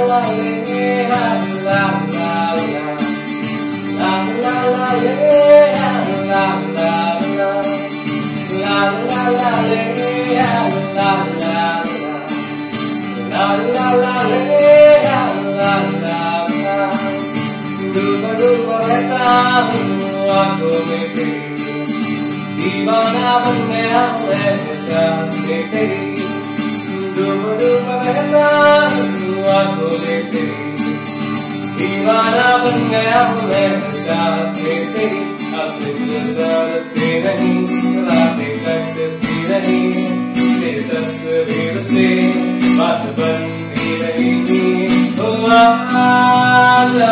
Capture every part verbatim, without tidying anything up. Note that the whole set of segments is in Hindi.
la le, la la la la, la la la le, la la la la, la la la le, la la la la, la la la le, la la la la. Dooba dooba रहता हूँ आँखों में तेरी, दीवाना बन गया मैं चाहत में तेरी. डूबा डूबा रहता हूँ आँखों में तेरी, दीवाना बन गया मैं चाहत में तेरी. अब गुजरते नहीं रातें कटती नहीं, तेरी तस्वीर से बात बनती रहेगी. ओ आजा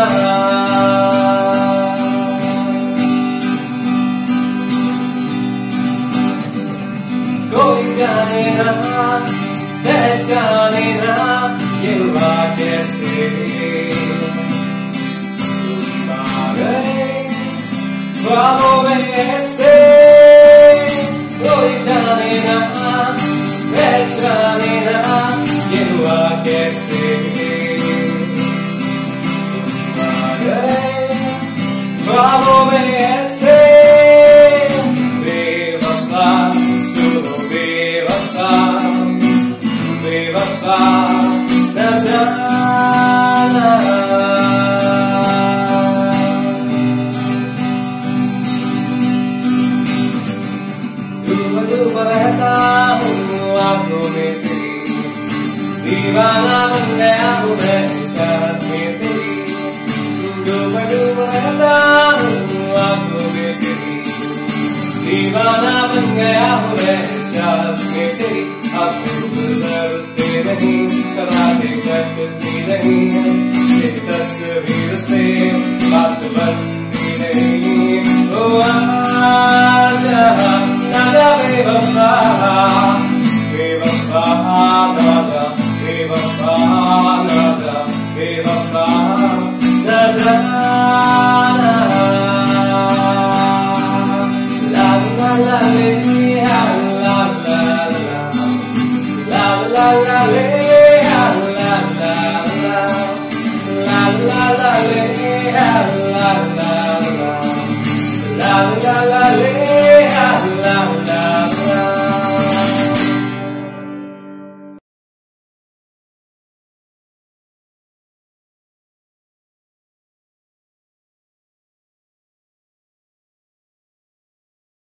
कोई जाने ना पहचाने ना ये हुआ कैसे, तुम आ गए ख्वाबों में ऐसे. कोई जाने ना पहचाने ना ये हुआ कैसे, तुम आ गए ख्वाबों में ऐसे. बेवफा सुनो बेवफा, बेवफा न जाना. डूबा डूबा रहता हूँ आँखों में तेरी, दीवाना बन गया हूँ मैं चाहत में तेरी. डूबा डूबा रहता हूँ आँखों में तेरी, दीवाना बन गया हूँ मैं चाहत में तेरी. अब गुजरते नहीं रातें कटती नहीं, तेरी तस्वीर से बात बनती नहीं. ओ आजा आजा बेवफा,